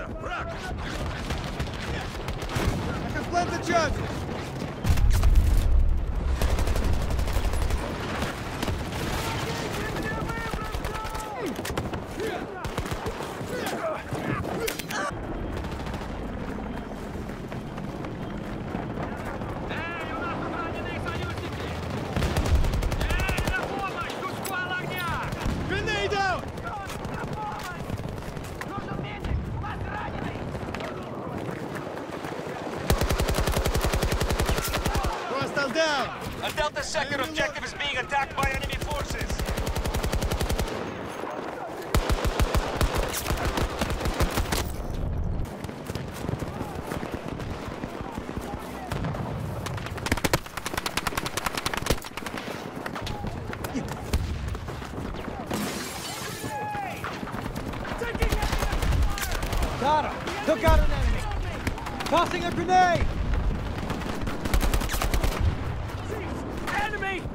Граната! Враг! I can plant the charges! Grenade out! Hostile down! A Delta sector objective is being attacked by enemy forces. Got him! Took out an enemy! Tossing a grenade! Enemy!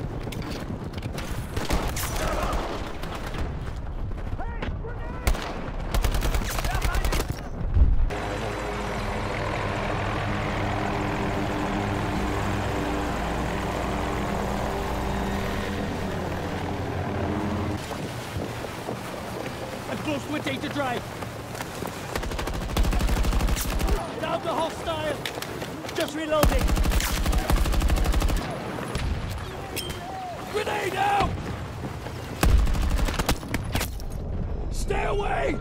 I'm close to a data drive. Down the hostile. Just reloading. Grenade out! Stay away!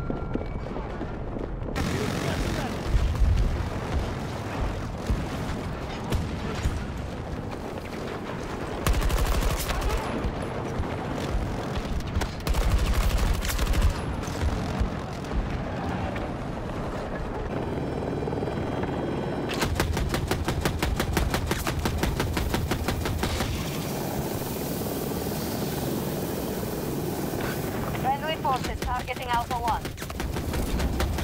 Friendly forces targeting Alpha 1.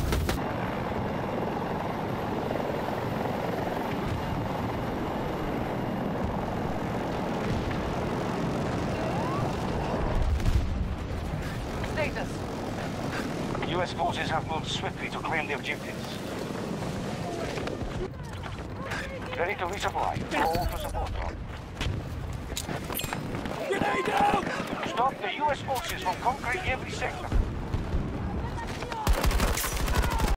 Status. US forces have moved swiftly to claim the objectives. Ready to resupply. Call for support drone. Grenade out! Stop the US forces from conquering every sector.